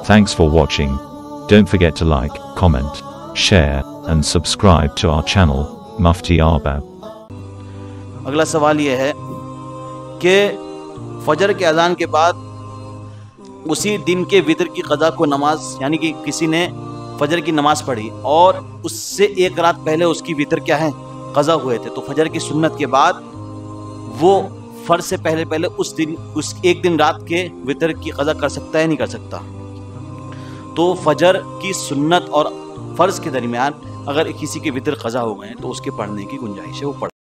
Thanks for watching. Don't forget to like, comment, share and subscribe to our channel, Mufti Arbab. अगला सवाल ये है कि फजर के अज़ान के बाद उसी दिन के वितर की क़ज़ा को नमाज, यानी कि किसी ने फजर की नमाज पढ़ी और उससे एक रात पहले उसकी वितर क्या है, क़ज़ा हुए थे, तो फजर की सुन्नत के बाद वो फर्ज से पहले उस दिन, उस एक दिन रात के वितर की क़ज़ा कर सकता है नहीं कर सकता। तो फजर की सुन्नत और फ़र्ज़ के दरमियान अगर किसी के वितर क़ज़ा हो गए तो उसके पढ़ने की गुंजाइश है, वो पढ़